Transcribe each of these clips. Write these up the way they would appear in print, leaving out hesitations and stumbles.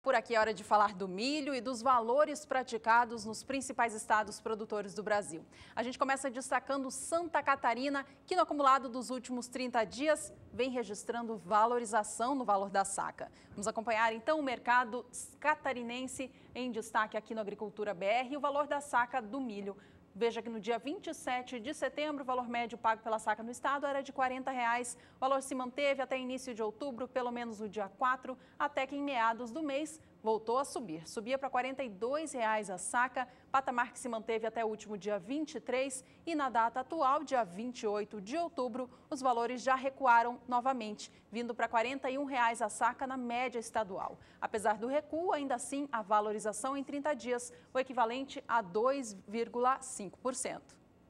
Por aqui é hora de falar do milho e dos valores praticados nos principais estados produtores do Brasil. A gente começa destacando Santa Catarina, que no acumulado dos últimos 30 dias vem registrando valorização no valor da saca. Vamos acompanhar então o mercado catarinense em destaque aqui no Agricultura BR e o valor da saca do milho. Veja que no dia 27 de setembro, o valor médio pago pela saca no estado era de R$ 40. O valor se manteve até início de outubro, pelo menos no dia 4, até que em meados do mês voltou a subir. Subia para R$ 42 a saca, patamar que se manteve até o último dia 23 e na data atual, dia 28 de outubro, os valores já recuaram novamente, vindo para R$ 41 a saca na média estadual. Apesar do recuo, ainda assim, a valorização em 30 dias, o equivalente a 2,5%.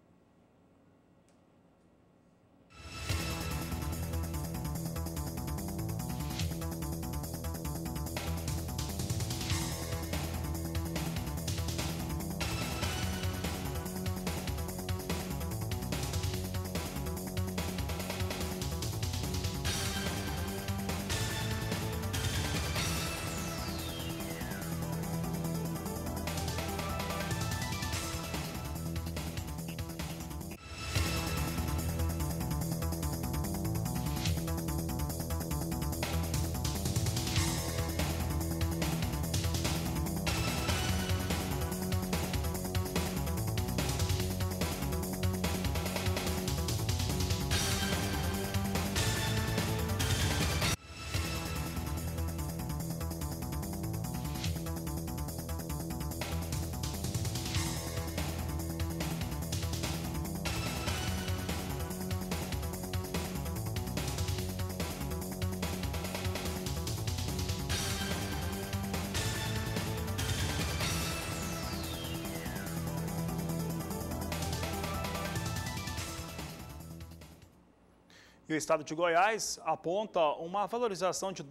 E o estado de Goiás aponta uma valorização de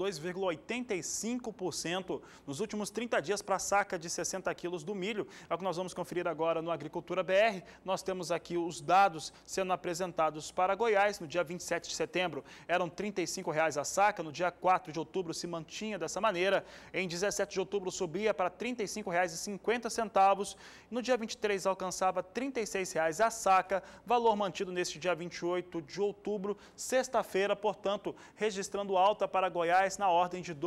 2,85% nos últimos 30 dias para a saca de 60 quilos do milho. É o que nós vamos conferir agora no Agricultura BR. Nós temos aqui os dados sendo apresentados para Goiás. No dia 27 de setembro eram R$ 35 a saca, no dia 4 de outubro se mantinha dessa maneira, em 17 de outubro subia para R$ 35,50, no dia 23 alcançava R$ 36 a saca, valor mantido neste dia 28 de outubro, sexta-feira, portanto, registrando alta para Goiás na ordem de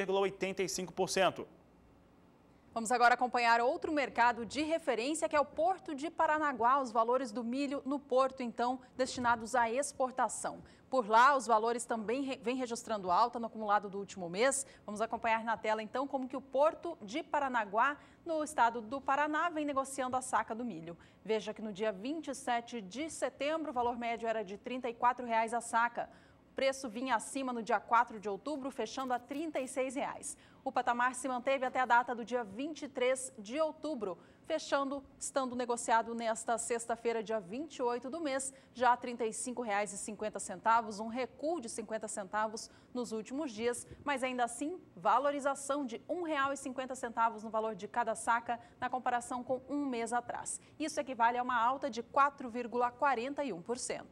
2,85%. Vamos agora acompanhar outro mercado de referência, que é o Porto de Paranaguá. Os valores do milho no porto, então, destinados à exportação. Por lá, os valores também vêm registrando alta no acumulado do último mês. Vamos acompanhar na tela, então, como que o Porto de Paranaguá, no estado do Paraná, vem negociando a saca do milho. Veja que no dia 27 de setembro, o valor médio era de R$ 34 a saca. O preço vinha acima no dia 4 de outubro, fechando a R$ 36. O patamar se manteve até a data do dia 23 de outubro, estando negociado nesta sexta-feira, dia 28 do mês, já a R$ 35,50, um recuo de 50 centavos nos últimos dias, mas ainda assim, valorização de R$ 1,50 no valor de cada saca na comparação com um mês atrás. Isso equivale a uma alta de 4,41%.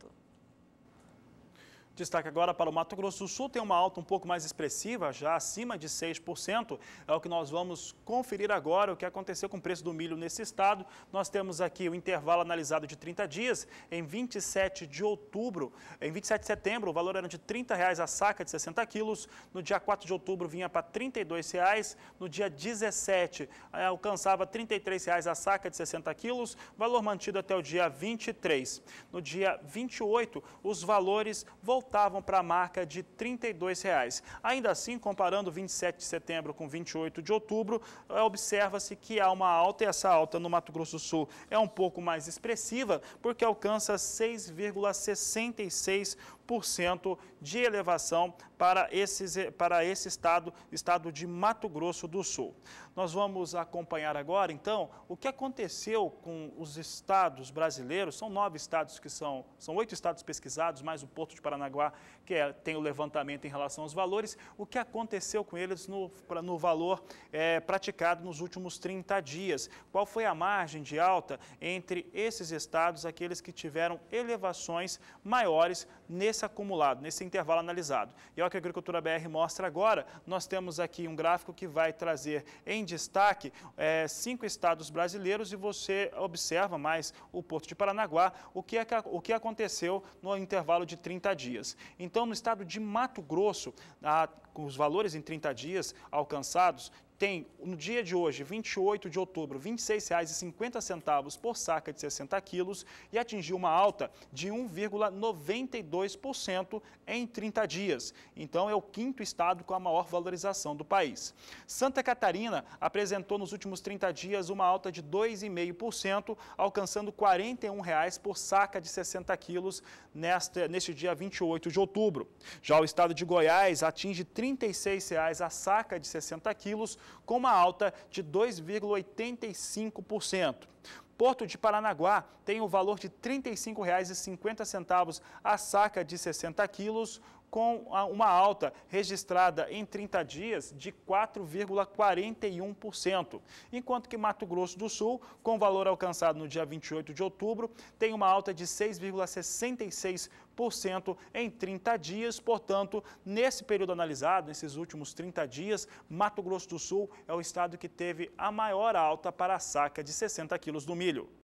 Destaque agora para o Mato Grosso do Sul, tem uma alta um pouco mais expressiva, já acima de 6%. É o que nós vamos conferir agora, o que aconteceu com o preço do milho nesse estado. Nós temos aqui o intervalo analisado de 30 dias, em 27 de outubro. Em 27 de setembro, o valor era de R$ 30 a saca de 60 quilos. No dia 4 de outubro, vinha para R$ 32. No dia 17, alcançava R$ 33 a saca de 60 quilos, valor mantido até o dia 23. No dia 28, os valores voltavam para a marca de R$ 32. Ainda assim, comparando 27 de setembro com 28 de outubro, observa-se que há uma alta, e essa alta no Mato Grosso do Sul é um pouco mais expressiva, porque alcança 6,66% de elevação para esse estado de Mato Grosso do Sul. Nós vamos acompanhar agora, então, o que aconteceu com os estados brasileiros. São 9 estados são 8 estados pesquisados, mais o Porto de Paranaguá, que tem o levantamento em relação aos valores. O que aconteceu com eles no valor praticado nos últimos 30 dias? Qual foi a margem de alta entre esses estados, aqueles que tiveram elevações maiores nesse acumulado, nesse intervalo analisado. E é o que a Agricultura BR mostra agora. Nós temos aqui um gráfico que vai trazer em destaque 5 estados brasileiros e você observa mais o Porto de Paranaguá, o que aconteceu no intervalo de 30 dias. Então, no estado de Mato Grosso, com os valores em 30 dias alcançados, tem, no dia de hoje, 28 de outubro, R$ 26,50 por saca de 60 quilos e atingiu uma alta de 1,92% em 30 dias. Então, é o 5º estado com a maior valorização do país. Santa Catarina apresentou nos últimos 30 dias uma alta de 2,5%, alcançando R$ 41 por saca de 60 quilos neste dia 28 de outubro. Já o estado de Goiás atinge R$ 36 a saca de 60 quilos, com uma alta de 2,85%. Porto de Paranaguá tem o valor de R$ 35,50 a saca de 60 quilos, com uma alta registrada em 30 dias de 4,41%, enquanto que Mato Grosso do Sul, com valor alcançado no dia 28 de outubro, tem uma alta de 6,66% em 30 dias. Portanto, nesse período analisado, nesses últimos 30 dias, Mato Grosso do Sul é o estado que teve a maior alta para a saca de 60 quilos do milho.